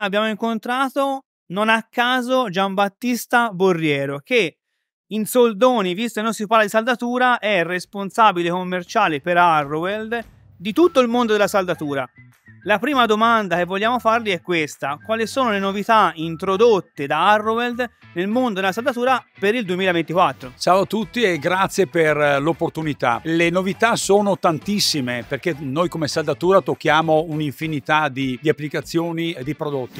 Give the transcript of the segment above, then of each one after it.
abbiamo incontrato non a caso Giambattista Borriero, che in soldoni, visto che non si parla di saldatura, è il responsabile commerciale per Arroweld di tutto il mondo della saldatura. La prima domanda che vogliamo fargli è questa: quali sono le novità introdotte da Arroweld nel mondo della saldatura per il 2024? Ciao a tutti e grazie per l'opportunità. Le novità sono tantissime, perché noi come saldatura tocchiamo un'infinità di applicazioni e di prodotti.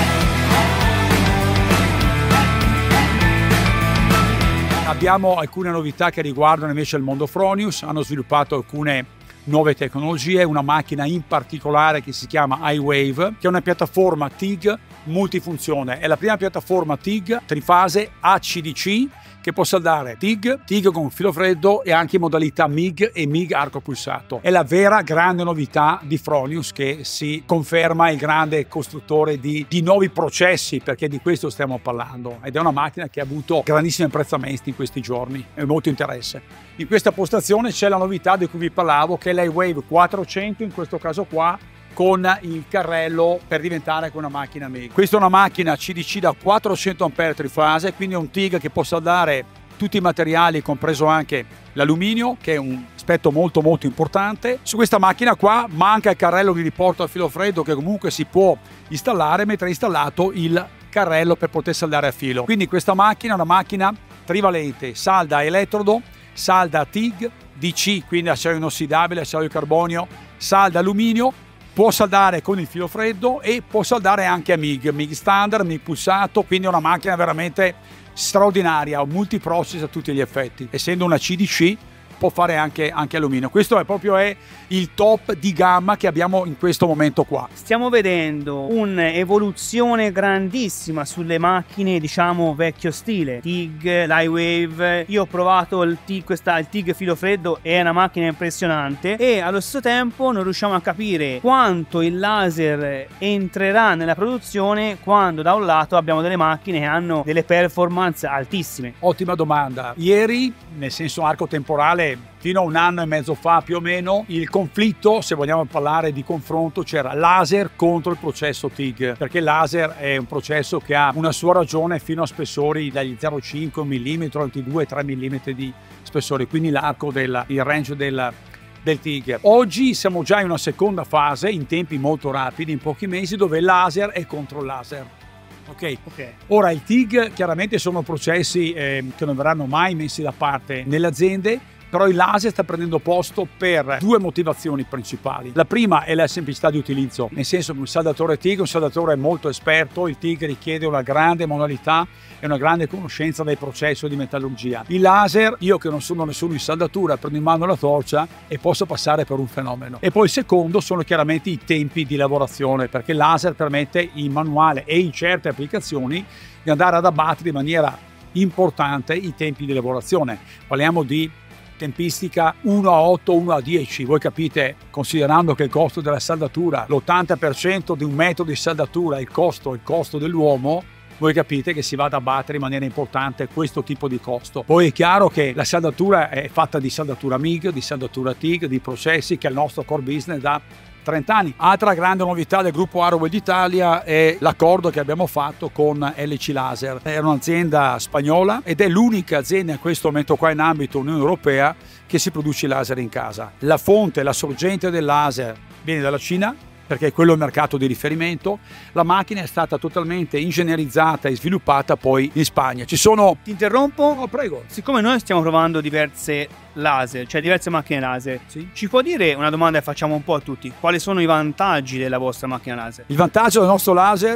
Abbiamo alcune novità che riguardano invece il mondo Fronius. Hanno sviluppato alcune nuove tecnologie, una macchina in particolare che si chiama iWave, che è una piattaforma TIG multifunzione. È la prima piattaforma TIG trifase ACDC che può saldare TIG con filo freddo e anche in modalità MIG e MIG arco pulsato. È la vera grande novità di Fronius, che si conferma il grande costruttore di nuovi processi, perché di questo stiamo parlando, ed è una macchina che ha avuto grandissimi apprezzamenti in questi giorni e molto interesse. In questa postazione c'è la novità di cui vi parlavo, che è l'iWave 400, in questo caso qua con il carrello per diventare una macchina MIG. Questa è una macchina CDC da 400 A trifase, quindi è un TIG che può saldare tutti i materiali, compreso anche l'alluminio, che è un aspetto molto importante. Su questa macchina qua manca il carrello di riporto al filo freddo, che comunque si può installare, mentre è installato il carrello per poter saldare a filo. Quindi questa macchina è una macchina trivalente: salda elettrodo, salda TIG, DC, quindi acciaio inossidabile, acciaio di carbonio, salda alluminio. Può saldare con il filo freddo e può saldare anche a MIG standard, MIG pulsato, quindi è una macchina veramente straordinaria, un multiprocess a tutti gli effetti. Essendo una CDC può fare anche alluminio. Questo è proprio il top di gamma che abbiamo in questo momento qua. Stiamo vedendo un'evoluzione grandissima sulle macchine, diciamo vecchio stile, TIG, l'iWave. Io ho provato il TIG filo freddo, è una macchina impressionante, e allo stesso tempo non riusciamo a capire quanto il laser entrerà nella produzione quando da un lato abbiamo delle macchine che hanno delle performance altissime. Ottima domanda. Ieri, nel senso arco temporale, fino a un anno e mezzo fa più o meno, il conflitto, se vogliamo parlare di confronto, c'era laser contro il processo TIG, perché il laser è un processo che ha una sua ragione fino a spessori dagli 0,5 mm al 2-3 mm di spessore, quindi l'arco il range del TIG. Oggi siamo già in una seconda fase, in tempi molto rapidi, in pochi mesi, dove il laser è contro il laser. Okay. Ora il TIG chiaramente sono processi che non verranno mai messi da parte nelle aziende, però il laser sta prendendo posto per due motivazioni principali. La prima è la semplicità di utilizzo, nel senso che un saldatore TIG è un saldatore molto esperto. Il TIG richiede una grande manualità e una grande conoscenza del processo di metallurgia. Il laser, io che non sono nessuno in saldatura, prendo in mano la torcia e posso passare per un fenomeno. E poi il secondo sono chiaramente i tempi di lavorazione, perché il laser permette in manuale e in certe applicazioni di andare ad abbattere in maniera importante i tempi di lavorazione. Parliamo di tempistica 1 a 8, 1 a 10. Voi capite, considerando che il costo della saldatura, l'80% di un metodo di saldatura è il costo dell'uomo, voi capite che si va ad abbattere in maniera importante questo tipo di costo. Poi è chiaro che la saldatura è fatta di saldatura MIG, di saldatura TIG, di processi, che è il nostro core business da 30 anni. Altra grande novità del gruppo Arroweld Italia è l'accordo che abbiamo fatto con LC Laser. È un'azienda spagnola ed è l'unica azienda in questo momento qua in ambito Unione Europea che si produce laser in casa. La fonte, la sorgente del laser viene dalla Cina, perché è quello il mercato di riferimento. La macchina è stata totalmente ingegnerizzata e sviluppata poi in Spagna. Ti interrompo? Oh, prego. Siccome noi stiamo provando diverse laser, cioè diverse macchine laser, sì, ci può dire una domanda che facciamo un po' a tutti: quali sono i vantaggi della vostra macchina laser? Il vantaggio del nostro laser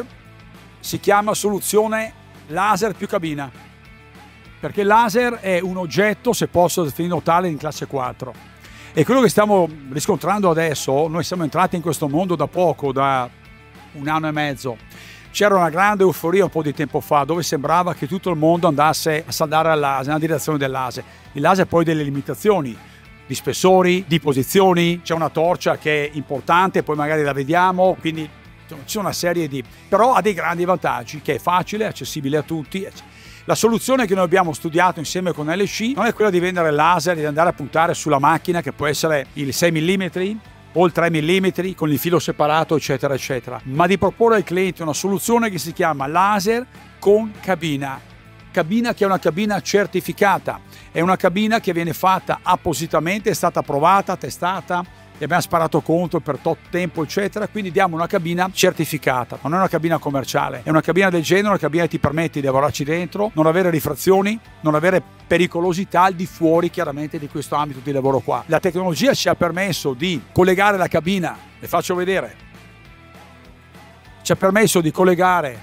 si chiama soluzione laser più cabina, perché il laser è un oggetto, se posso definirlo tale, in classe 4. E quello che stiamo riscontrando adesso, noi siamo entrati in questo mondo da poco, da un anno e mezzo. C'era una grande euforia un po' di tempo fa, dove sembrava che tutto il mondo andasse a saldare al laser, nella direzione del laser. Il laser poi ha delle limitazioni di spessori, di posizioni, c'è una torcia che è importante, poi magari la vediamo, quindi c'è una serie di... però ha dei grandi vantaggi, che è facile, accessibile a tutti. La soluzione che noi abbiamo studiato insieme con LC non è quella di vendere laser e di andare a puntare sulla macchina, che può essere il 6 mm, o il 3 mm con il filo separato, eccetera eccetera, ma di proporre al cliente una soluzione che si chiama laser con cabina che è una cabina certificata, è una cabina che viene fatta appositamente, è stata provata, testata, e abbiamo sparato contro per tot tempo eccetera, quindi diamo una cabina certificata, non è una cabina commerciale, è una cabina del genere, una cabina che ti permette di lavorarci dentro, non avere rifrazioni, non avere pericolosità al di fuori chiaramente di questo ambito di lavoro qua. La tecnologia ci ha permesso di collegare la cabina, le faccio vedere, ci ha permesso di collegare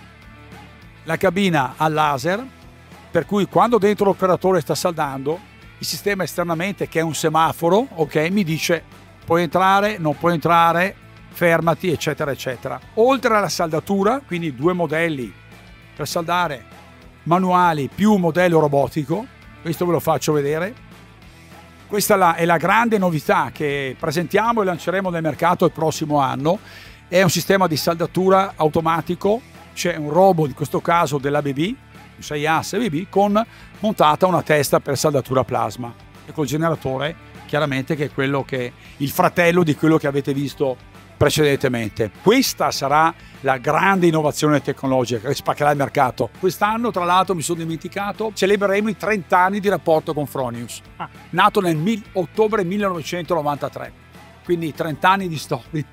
la cabina al laser, per cui quando dentro l'operatore sta saldando, il sistema esternamente, che è un semaforo, ok, mi dice puoi entrare, non puoi entrare, fermati, eccetera eccetera. Oltre alla saldatura, quindi 2 modelli per saldare manuali più un modello robotico, questo ve lo faccio vedere. Questa è la grande novità che presentiamo e lanceremo nel mercato il prossimo anno. È un sistema di saldatura automatico, c'è un robot, in questo caso dell'ABB, 6 asse ABB, con montata una testa per saldatura plasma e col generatore chiaramente, che è quello che il fratello di quello che avete visto precedentemente. Questa sarà la grande innovazione tecnologica che spaccherà il mercato. Quest'anno, tra l'altro, mi sono dimenticato, celebreremo i 30 anni di rapporto con Fronius, nato nel ottobre 1993. Quindi 30 anni di storia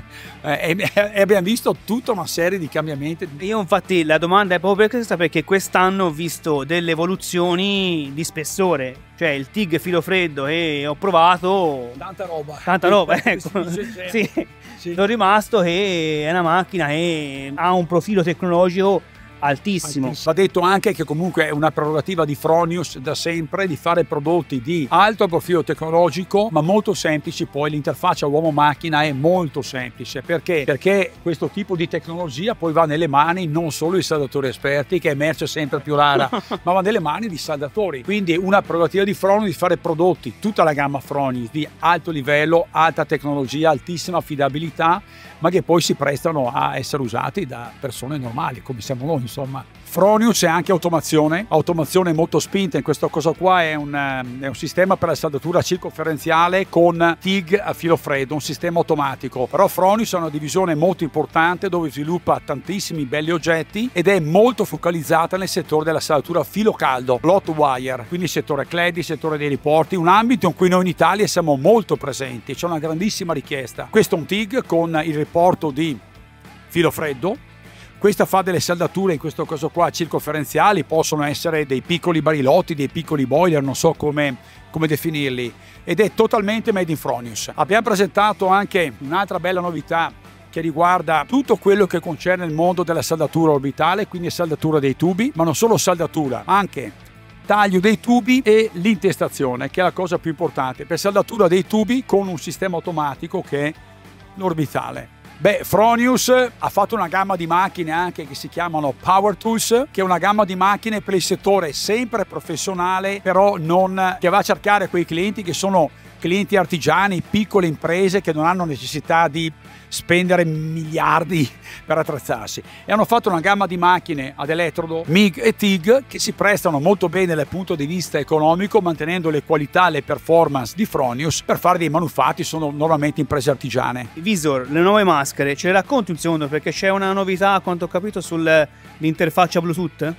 e abbiamo visto tutta una serie di cambiamenti. Io infatti la domanda è proprio questa, perché quest'anno ho visto delle evoluzioni di spessore, cioè il TIG filo freddo e ho provato tanta roba, ecco. Sì. Sono rimasto che è una macchina che ha un profilo tecnologico altissimo. Va detto anche che comunque è una prerogativa di Fronius da sempre di fare prodotti di alto profilo tecnologico, ma molto semplici. Poi l'interfaccia uomo-macchina è molto semplice. Perché? Perché questo tipo di tecnologia poi va nelle mani non solo di saldatori esperti, che è merce sempre più rara, ma va nelle mani di saldatori. Quindi è una prerogativa di Fronius di fare prodotti, tutta la gamma Fronius, di alto livello, alta tecnologia, altissima affidabilità, ma che poi si prestano a essere usati da persone normali, come siamo noi, insomma. Fronius è anche automazione molto spinta. In questo caso qua è un sistema per la saldatura circonferenziale con TIG a filo freddo, un sistema automatico. Però Fronius è una divisione molto importante dove sviluppa tantissimi belli oggetti ed è molto focalizzata nel settore della saldatura a filo caldo, hot wire, quindi settore CLEDI, settore dei riporti, un ambito in cui noi in Italia siamo molto presenti, c'è una grandissima richiesta. Questo è un TIG con il riporto di filo freddo. Questa fa delle saldature, in questo caso qua, circonferenziali, possono essere dei piccoli barilotti, dei piccoli boiler, non so come definirli, ed è totalmente made in Fronius. Abbiamo presentato anche un'altra bella novità che riguarda tutto quello che concerne il mondo della saldatura orbitale, quindi saldatura dei tubi, ma non solo saldatura, anche taglio dei tubi e l'intestazione, che è la cosa più importante, per saldatura dei tubi con un sistema automatico che è l'orbitale. Beh, Fronius ha fatto una gamma di macchine anche che si chiamano Power Tools, che è una gamma di macchine per il settore sempre professionale, però non che va a cercare quei clienti che sono clienti artigiani, piccole imprese che non hanno necessità di spendere miliardi per attrezzarsi, e hanno fatto una gamma di macchine ad elettrodo MIG e TIG che si prestano molto bene dal punto di vista economico, mantenendo le qualità e le performance di Fronius per fare dei manufatti. Sono normalmente imprese artigiane. Visor, le nuove maschere, ce le racconti un secondo, perché c'è una novità, a quanto ho capito, sull'interfaccia Bluetooth?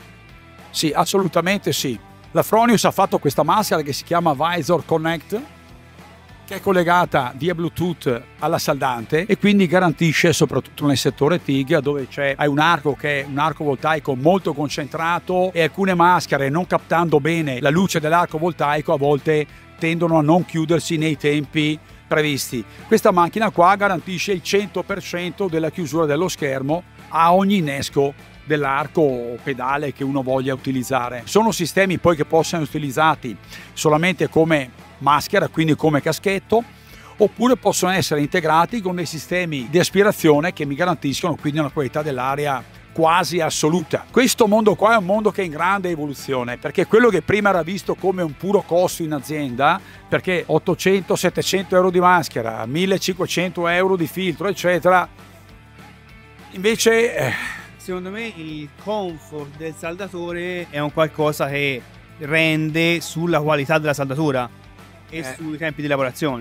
Sì, assolutamente sì. La Fronius ha fatto questa maschera che si chiama Visor Connect, che è collegata via Bluetooth alla saldante e quindi garantisce, soprattutto nel settore TIG, dove hai un arco che è un arco voltaico molto concentrato, e alcune maschere, non captando bene la luce dell'arco voltaico, a volte tendono a non chiudersi nei tempi previsti. Questa macchina qua garantisce il 100% della chiusura dello schermo a ogni innesco dell'arco o pedale che uno voglia utilizzare. Sono sistemi poi che possono essere utilizzati solamente come maschera, quindi come caschetto, oppure possono essere integrati con dei sistemi di aspirazione che mi garantiscono quindi una qualità dell'aria quasi assoluta. Questo mondo qua è un mondo che è in grande evoluzione, perché quello che prima era visto come un puro costo in azienda, perché 800-700 euro di maschera, 1500 euro di filtro, eccetera, invece secondo me il comfort del saldatore è un qualcosa che rende sulla qualità della saldatura e sui tempi di lavorazione.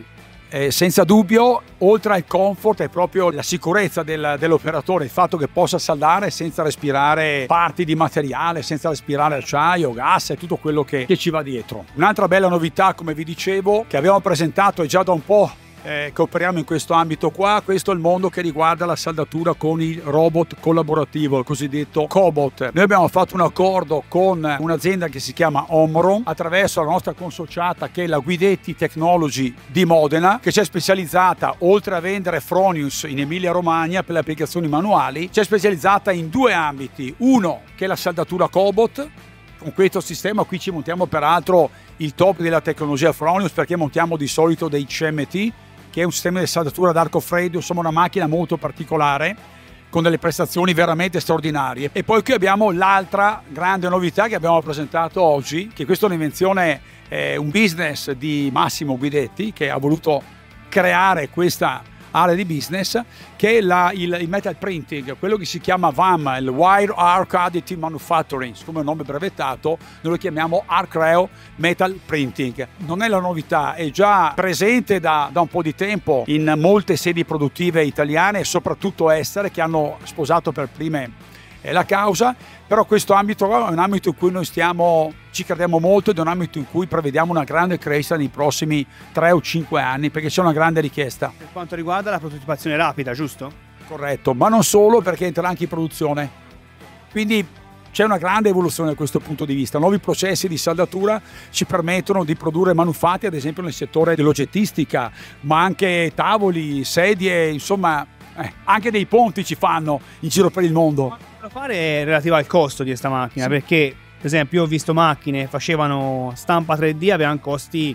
senza dubbio, oltre al comfort, è proprio la sicurezza dell'operatore, il fatto che possa saldare senza respirare parti di materiale, senza respirare acciaio, gas e tutto quello che ci va dietro. Un'altra bella novità, come vi dicevo, che abbiamo presentato è già da un po' che operiamo in questo ambito qua. Questo è il mondo che riguarda la saldatura con il robot collaborativo, il cosiddetto cobot. Noi abbiamo fatto un accordo con un'azienda che si chiama Omron, attraverso la nostra consociata che è la Guidetti Technology di Modena, che c'è specializzata, oltre a vendere Fronius in Emilia Romagna per le applicazioni manuali, c'è specializzata in due ambiti. Uno che è la saldatura cobot. Con questo sistema qui ci montiamo peraltro il top della tecnologia Fronius, perché montiamo di solito dei CMT, che è un sistema di saldatura ad arco freddo, insomma una macchina molto particolare con delle prestazioni veramente straordinarie. E poi qui abbiamo l'altra grande novità che abbiamo presentato oggi, che questa è un'invenzione, un business di Massimo Guidetti, che ha voluto creare questa area di business, che è il metal printing, quello che si chiama VAM, il Wire Arc Additive Manufacturing, come nome brevettato, noi lo chiamiamo Arcreo Metal Printing. Non è la novità, è già presente da un po' di tempo in molte sedi produttive italiane e soprattutto estere, che hanno sposato per prime la causa, però questo ambito è un ambito in cui noi ci crediamo molto ed è un ambito in cui prevediamo una grande crescita nei prossimi 3 o 5 anni, perché c'è una grande richiesta. Per quanto riguarda la prototipazione rapida, giusto? Corretto, ma non solo, perché entra anche in produzione. Quindi c'è una grande evoluzione da questo punto di vista. Nuovi processi di saldatura ci permettono di produrre manufatti, ad esempio nel settore dell'oggettistica, ma anche tavoli, sedie, insomma, anche dei ponti ci fanno in giro per il mondo. Da fare è relativo al costo di questa macchina, sì. Perché per esempio io ho visto macchine facevano stampa 3D, avevano costi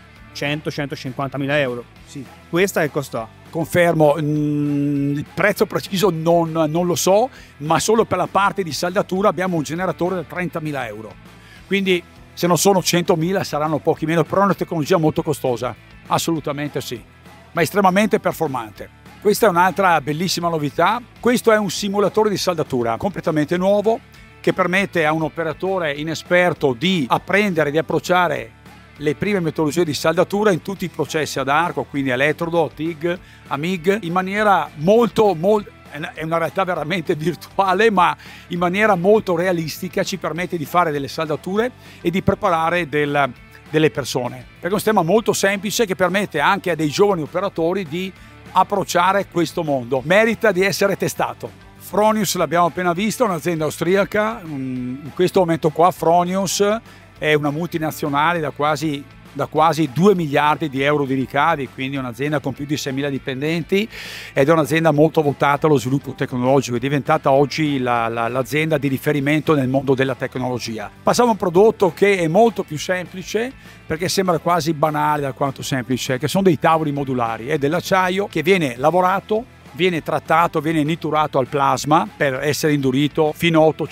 100-150 mila euro. Sì. Questa che costo ha? Confermo, il prezzo preciso non lo so, ma solo per la parte di saldatura abbiamo un generatore da 30.000 euro. Quindi se non sono 100.000 saranno pochi meno, però è una tecnologia molto costosa, assolutamente sì, ma estremamente performante. Questa è un'altra bellissima novità. Questo è un simulatore di saldatura completamente nuovo che permette a un operatore inesperto di apprendere, di approcciare le prime metodologie di saldatura in tutti i processi ad arco, quindi elettrodo, TIG, a MIG, in maniera molto, è una realtà veramente virtuale, ma in maniera molto realistica ci permette di fare delle saldature e di preparare delle persone. Perché è un sistema molto semplice che permette anche a dei giovani operatori di approcciare questo mondo. Merita di essere testato. Fronius l'abbiamo appena visto, un'azienda austriaca. In questo momento qua Fronius è una multinazionale da quasi 2 miliardi di euro di ricavi, quindi un'azienda con più di 6.000 dipendenti ed è un'azienda molto votata allo sviluppo tecnologico, è diventata oggi l'azienda di riferimento nel mondo della tecnologia. Passiamo a un prodotto che è molto più semplice, perché sembra quasi banale da quanto semplice, che sono dei tavoli modulari, è dell'acciaio che viene lavorato, viene trattato, viene niturato al plasma per essere indurito fino a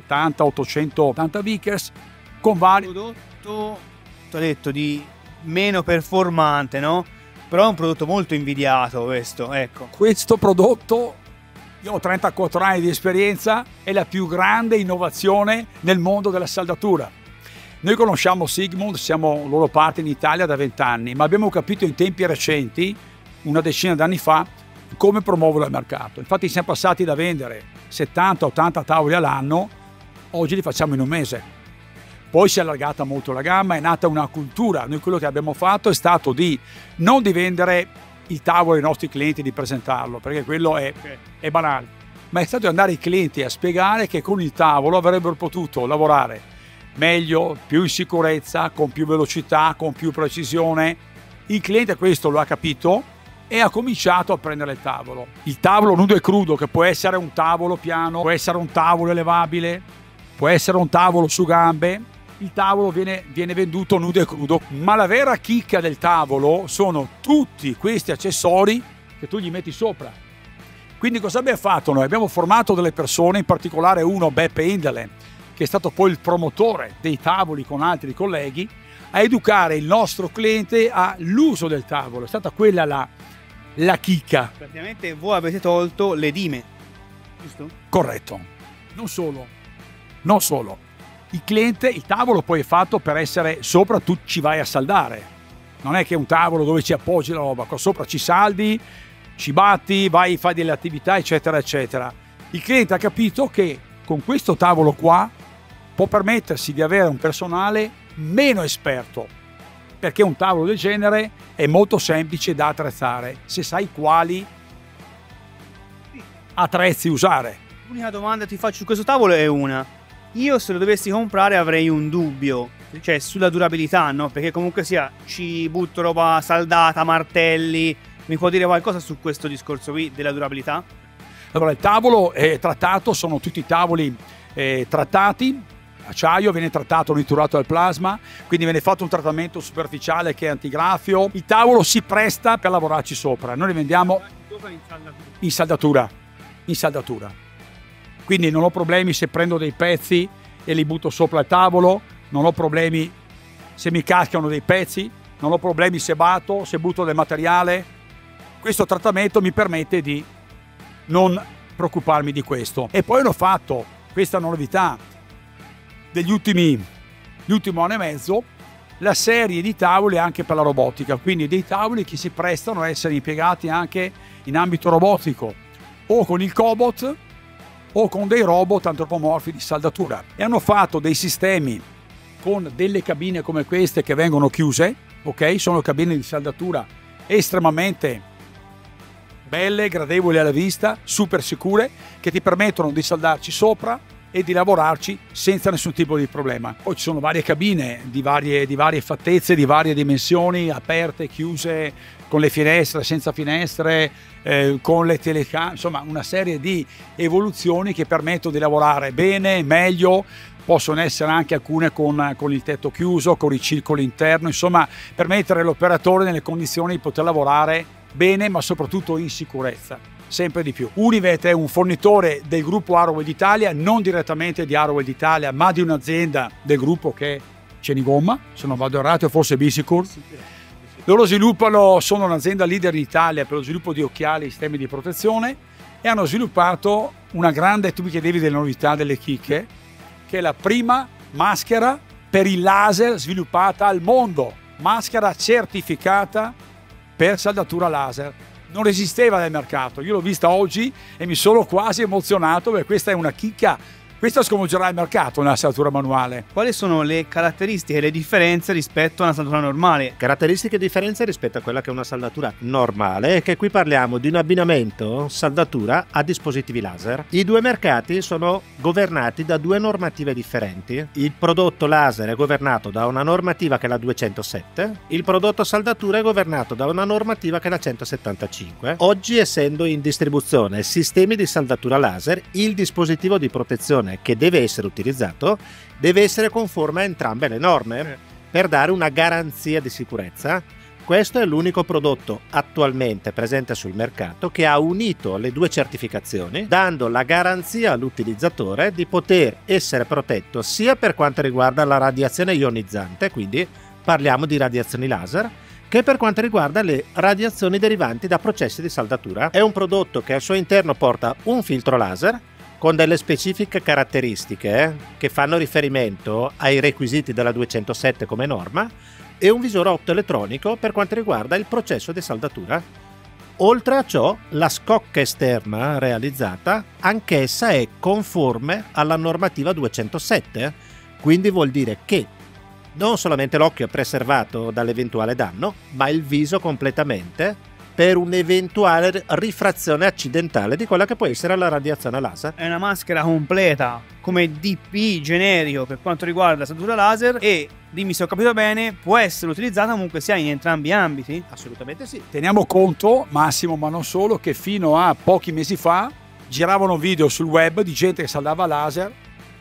870-880 Vickers con vari... Prodotto ho detto di meno performante, no? Però è un prodotto molto invidiato questo, ecco. Questo prodotto, io ho 34 anni di esperienza, è la più grande innovazione nel mondo della saldatura. Noi conosciamo Sigmund, siamo loro parte in Italia da 20 anni, ma abbiamo capito in tempi recenti, una decina d'anni fa, come promuovere il mercato. Infatti siamo passati da vendere 70-80 tavoli all'anno, oggi li facciamo in un mese. Poi si è allargata molto la gamma, è nata una cultura. Noi quello che abbiamo fatto è stato non di vendere il tavolo ai nostri clienti, di presentarlo, perché quello è banale, ma è stato di andare ai clienti a spiegare che con il tavolo avrebbero potuto lavorare meglio, più in sicurezza, con più velocità, con più precisione. Il cliente questo lo ha capito e ha cominciato a prendere il tavolo. Il tavolo nudo e crudo, che può essere un tavolo piano, può essere un tavolo elevabile, può essere un tavolo su gambe. Il tavolo viene venduto nudo e crudo, ma la vera chicca del tavolo sono tutti questi accessori che tu gli metti sopra. Quindi cosa abbiamo fatto noi? Abbiamo formato delle persone, in particolare uno, Beppe Indelen, che è stato poi il promotore dei tavoli con altri colleghi, a educare il nostro cliente all'uso del tavolo. È stata quella la chicca. Praticamente voi avete tolto le dime, giusto? Corretto. Non solo. Il tavolo poi è fatto per essere sopra, tu ci vai a saldare. non è che è un tavolo dove ci appoggi la roba, qua sopra ci saldi, ci batti, vai, fai delle attività, eccetera, eccetera. Il cliente ha capito che con questo tavolo qua può permettersi di avere un personale meno esperto, perché un tavolo del genere è molto semplice da attrezzare, se sai quali attrezzi usare. L'unica domanda che ti faccio su questo tavolo è una: io se lo dovessi comprare avrei un dubbio, cioè sulla durabilità, no? Perché comunque sia, ci butto roba saldata, martelli. Mi può dire qualcosa su questo discorso qui della durabilità? Allora, il tavolo è trattato, sono tutti tavoli trattati, acciaio, viene trattato niturato al plasma, quindi viene fatto un trattamento superficiale che è antigraffio. Il tavolo si presta per lavorarci sopra, noi li vendiamo in saldatura. Quindi non ho problemi se prendo dei pezzi e li butto sopra il tavolo, non ho problemi se mi cascano dei pezzi, non ho problemi se batto, se butto del materiale. Questo trattamento mi permette di non preoccuparmi di questo. E poi hanno fatto questa novità dell'ultimo anno e mezzo, la serie di tavoli anche per la robotica, quindi dei tavoli che si prestano a essere impiegati anche in ambito robotico, o con il cobot o con dei robot antropomorfi di saldatura. E hanno fatto dei sistemi con delle cabine come queste che vengono chiuse, ok? Sono cabine di saldatura estremamente belle, gradevoli alla vista, super sicure, che ti permettono di saldarci sopra e di lavorarci senza nessun tipo di problema. Poi ci sono varie cabine di varie fattezze, di varie dimensioni, aperte, chiuse, con le finestre, senza finestre, con le telecamere, insomma una serie di evoluzioni che permettono di lavorare bene, meglio. Possono essere anche alcune con il tetto chiuso, con il circolo interno, insomma per mettere l'operatore nelle condizioni di poter lavorare bene, ma soprattutto in sicurezza, sempre di più. Univet è un fornitore del gruppo Arrowed Italia, non direttamente di Arrowed Italia, ma di un'azienda del gruppo che è Cenigomma, se non vado errato, forse Bisicur. Loro sono un'azienda leader in Italia per lo sviluppo di occhiali e sistemi di protezione e hanno sviluppato una grande, tu mi chiedevi delle novità, delle chicche, che è la prima maschera per il laser sviluppata al mondo, maschera certificata per saldatura laser. Non esisteva nel mercato, io l'ho vista oggi e mi sono quasi emozionato perché questa è una chicca, questa sconvolgerà il mercato nella saldatura manuale. Quali sono le caratteristiche e le differenze rispetto a una saldatura normale? Caratteristiche e differenze rispetto a quella che è una saldatura normale è che qui parliamo di un abbinamento saldatura a dispositivi laser. I due mercati sono governati da due normative differenti. Il prodotto laser è governato da una normativa che è la 207, il prodotto saldatura è governato da una normativa che è la 175. Oggi, essendo in distribuzione sistemi di saldatura laser, il dispositivo di protezione che deve essere utilizzato deve essere conforme a entrambe le norme per dare una garanzia di sicurezza. Questo è l'unico prodotto attualmente presente sul mercato che ha unito le due certificazioni, dando la garanzia all'utilizzatore di poter essere protetto sia per quanto riguarda la radiazione ionizzante, quindi parliamo di radiazioni laser, che per quanto riguarda le radiazioni derivanti da processi di saldatura. È un prodotto che al suo interno porta un filtro laser con delle specifiche caratteristiche che fanno riferimento ai requisiti della 207 come norma e un visore optoelettronico per quanto riguarda il processo di saldatura. Oltre a ciò, la scocca esterna realizzata anch'essa è conforme alla normativa 207, quindi vuol dire che non solamente l'occhio è preservato dall'eventuale danno, ma il viso completamente per un'eventuale rifrazione accidentale di quella che può essere la radiazione laser. È una maschera completa come DP generico per quanto riguarda la saldatura laser e, dimmi se ho capito bene, può essere utilizzata comunque sia in entrambi gli ambiti? Assolutamente sì. Teniamo conto, Massimo, ma non solo, che fino a pochi mesi fa giravano video sul web di gente che saldava laser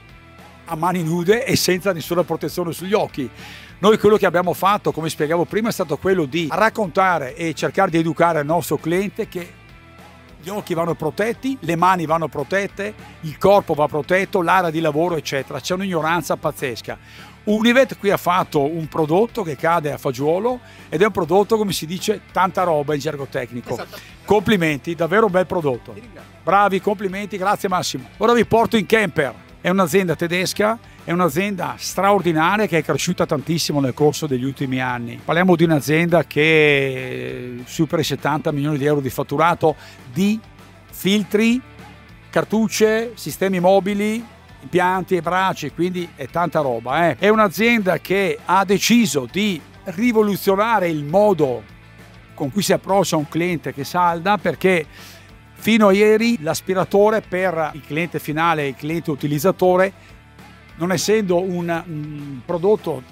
a mani nude e senza nessuna protezione sugli occhi. Noi quello che abbiamo fatto, come spiegavo prima, è stato quello di raccontare e cercare di educare il nostro cliente che gli occhi vanno protetti, le mani vanno protette, il corpo va protetto, l'area di lavoro, eccetera. C'è un'ignoranza pazzesca. Univet qui ha fatto un prodotto che cade a fagiolo ed è un prodotto, come si dice, tanta roba in gergo tecnico. Complimenti, davvero un bel prodotto. Bravi, complimenti, grazie Massimo. Ora vi porto in camper. È un'azienda tedesca, è un'azienda straordinaria che è cresciuta tantissimo nel corso degli ultimi anni. Parliamo di un'azienda che supera i 70 milioni di euro di fatturato di filtri, cartucce, sistemi mobili, impianti e bracci, quindi è tanta roba. È un'azienda che ha deciso di rivoluzionare il modo con cui si approccia un cliente che salda, perché fino a ieri l'aspiratore per il cliente finale, il cliente utilizzatore, non essendo un prodotto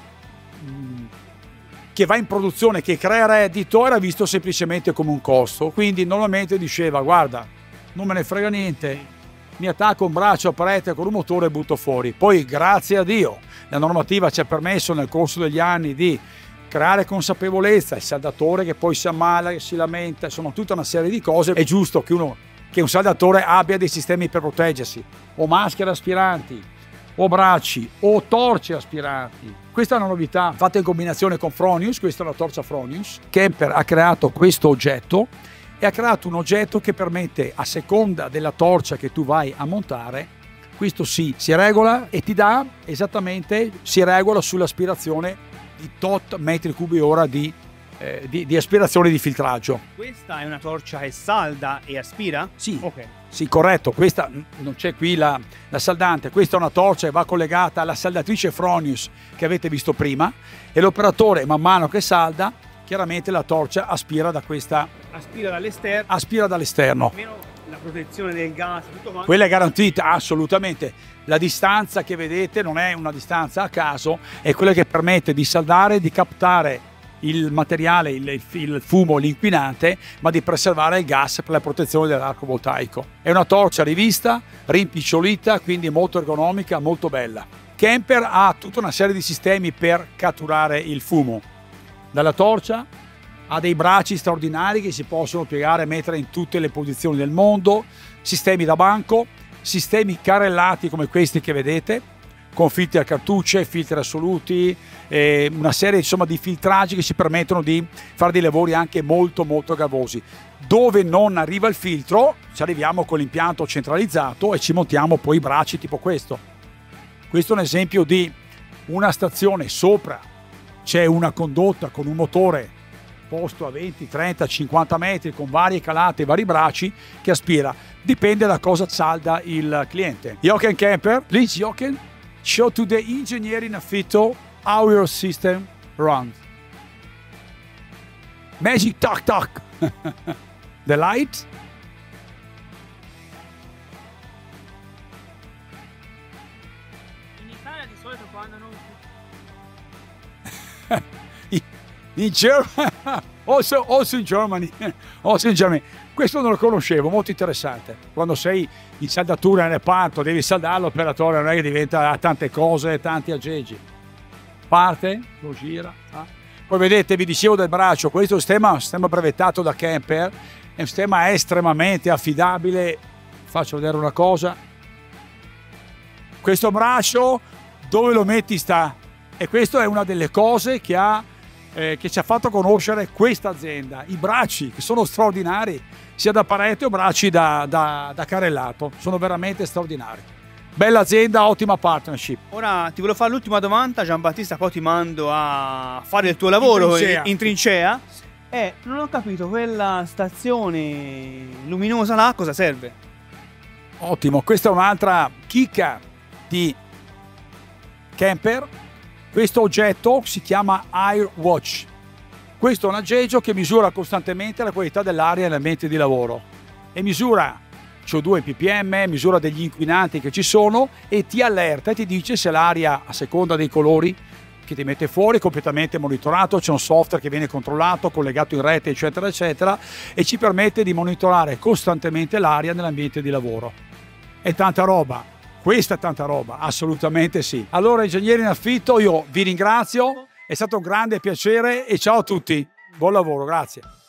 che va in produzione, che crea reddito, era visto semplicemente come un costo. Quindi normalmente diceva: guarda, non me ne frega niente, mi attacco un braccio a parete con un motore e butto fuori. Poi, grazie a Dio, la normativa ci ha permesso nel corso degli anni di creare consapevolezza, il saldatore che poi si ammala, che si lamenta, insomma tutta una serie di cose. È giusto che un saldatore abbia dei sistemi per proteggersi, o maschere aspiranti, o bracci, o torce aspiranti. Questa è una novità fatta in combinazione con Fronius. Questa è una torcia Fronius. Kemper ha creato questo oggetto e ha creato un oggetto che permette, a seconda della torcia che tu vai a montare, questo si regola e ti dà esattamente, si regola sull'aspirazione di tot metri cubi ora di aspirazione di filtraggio. Questa è una torcia che salda e aspira? Sì, ok. Sì, corretto. Questa non c'è qui la saldante, questa è una torcia che va collegata alla saldatrice Fronius che avete visto prima, e l'operatore, man mano che salda, chiaramente la torcia aspira da questa. Aspira dall'esterno. Aspira dall'esterno. Meno la protezione del gas, tutto quanto. Quella è garantita, assolutamente. La distanza che vedete non è una distanza a caso, è quella che permette di saldare, di captare il materiale, il fumo, l'inquinante, ma di preservare il gas per la protezione dell'arco voltaico. È una torcia rivista, rimpicciolita, quindi molto ergonomica, molto bella. Kemper ha tutta una serie di sistemi per catturare il fumo. Dalla torcia ha dei bracci straordinari che si possono piegare e mettere in tutte le posizioni del mondo, sistemi da banco, sistemi carrellati come questi che vedete, con filtri a cartucce, filtri assoluti, una serie insomma di filtraggi che ci permettono di fare dei lavori anche molto molto gravosi. Dove non arriva il filtro ci arriviamo con l'impianto centralizzato e ci montiamo poi i bracci tipo questo. Questo è un esempio di una stazione, sopra c'è una condotta con un motore posto a 20, 30, 50 metri con varie calate, vari bracci che aspira. Dipende da cosa salda il cliente. Jochen Kemper, please Jochen, show to the engineer in affitto how your system runs. Magic talk talk. The light. In Italia di solito quando non... In Germany, also in Germany, also in Germany. Questo non lo conoscevo, molto interessante. Quando sei in saldatura nel reparto, devi saldare l'operatore, non è che diventa tante cose, tanti aggeggi. Parte, lo gira. Poi vedete, vi dicevo del braccio, questo è un sistema brevettato da Kemper, è un sistema estremamente affidabile. Faccio vedere una cosa. Questo braccio, dove lo metti sta. E questa è una delle cose che ci ha fatto conoscere questa azienda. I bracci, che sono straordinari, sia da parete o bracci da carrellato, sono veramente straordinari. Bella azienda, ottima partnership. Ora ti volevo fare l'ultima domanda, Giambattista, poi ti mando a fare il tuo lavoro in trincea. Non ho capito, quella stazione luminosa là cosa serve? Ottimo, questa è un'altra chicca di Kemper. Questo oggetto si chiama Air Watch. Questo è un aggeggio che misura costantemente la qualità dell'aria nell'ambiente di lavoro e misura CO2 e ppm, misura degli inquinanti che ci sono e ti allerta e ti dice se l'aria, a seconda dei colori che ti mette fuori, è completamente monitorato. C'è un software che viene controllato, collegato in rete, eccetera eccetera, e ci permette di monitorare costantemente l'aria nell'ambiente di lavoro. È tanta roba. Questa è tanta roba, assolutamente sì. Allora, ingegneri in affitto, io vi ringrazio, è stato un grande piacere e ciao a tutti. Buon lavoro, grazie.